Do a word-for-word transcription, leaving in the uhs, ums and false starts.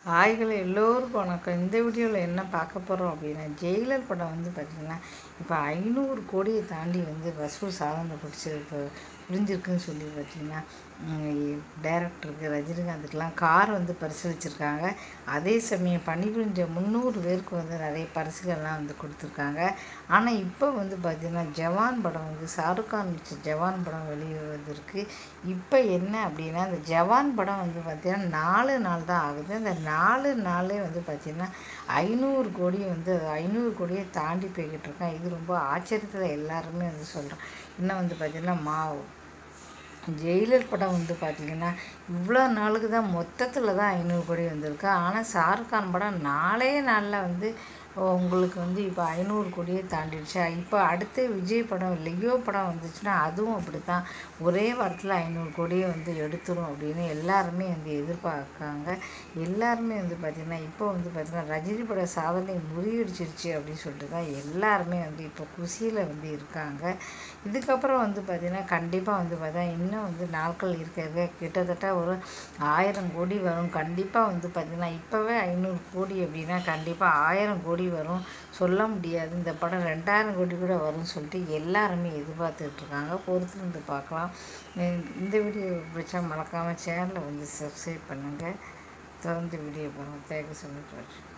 ஹாய்கள் எல்லோருக்கும் வணக்கம். இந்த வீடியோவில் என்ன பார்க்க போகிறோம் அப்படின்னா, ஜெயிலர் படம் வந்து பார்த்திங்கன்னா இப்போ ஐநூறு கோடியை தாண்டி வந்து வசூல் சாதனை பிடிச்சி இப்போ புரிஞ்சிருக்குன்னு சொல்லி பார்த்திங்கன்னா டைரக்டருக்கு ரஜினிகாந்துக்கெலாம் கார் வந்து பரிசளிச்சிருக்காங்க. அதே சமயம் பணிபுரிஞ்ச முந்நூறு பேருக்கு வந்து நிறைய பரிசுகள்லாம் வந்து கொடுத்துருக்காங்க. ஆனால் இப்போ வந்து பார்த்திங்கன்னா ஜவான் படம் வந்து ஷாருக் கான் நடிச்ச ஜவான் படம் வெளியே வந்திருக்கு. இப்போ என்ன அப்படின்னா, அந்த ஜவான் படம் வந்து பார்த்திங்கன்னா நாலு நாள் தான் ஆகுது. அந்த நாலு நாளே வந்து பார்த்திங்கன்னா ஐநூறு கோடி வந்து ஐநூறு கோடியை தாண்டி போய்கிட்டு இருக்கேன். இது ரொம்ப ஆச்சரியத்தில் எல்லாருமே வந்து சொல்கிறோம். இன்னும் வந்து பார்த்திங்கன்னா மா ஜெயிலர் படம் வந்து பார்த்திங்கன்னா இவ்வளோ நாளுக்கு தான் மொத்தத்தில் தான் ஐநூறு கோடி வந்திருக்கு. ஆனால் ஷாருக் கான் படம் நாலே நாளில் வந்து உங்களுக்கு வந்து இப்போ ஐநூறு கோடியே தாண்டிடுச்சு. இப்போ அடுத்து விஜய் படம் லியோ படம் வந்துச்சுன்னா அதுவும் அப்படி தான் ஒரே வாரத்தில் ஐநூறு கோடியை வந்து எடுத்துரும் அப்படின்னு எல்லாருமே வந்து எதிர்பார்க்காங்க. எல்லாருமே வந்து பார்த்திங்கன்னா இப்போ வந்து பார்த்திங்கன்னா ரஜினி பட சாதனை முறியடிச்சிருச்சு அப்படின்னு சொல்லிட்டு தான் எல்லாருமே வந்து இப்போ குஷியில் வந்து இருக்காங்க. இதுக்கப்புறம் வந்து பார்த்திங்கன்னா கண்டிப்பாக வந்து பார்த்தா இன்னும் வந்து நாட்கள் இருக்கிறது கிட்டத்தட்ட ஒரு ஆயிரம் கோடி வரும். கண்டிப்பாக வந்து பார்த்திங்கன்னா இப்போவே ஐநூறு கோடி அப்படின்னா கண்டிப்பாக ஆயிரம் கோடி வரும் சொல்ல முடியாது. இந்த படம் ரெண்டாயிரம் கோடி கூட வரும்னு சொல்லிட்டு எல்லாருமே எதிர்பார்த்துட்ருக்காங்க. பொறுத்து வந்து பார்க்கலாம். இந்த வீடியோ பிடிச்சா மறக்காமல் சேனலை வந்து சப்ஸ்கிரைப் பண்ணுங்கள். தொடர்ந்து வீடியோ பாருங்கள். Thank you so much.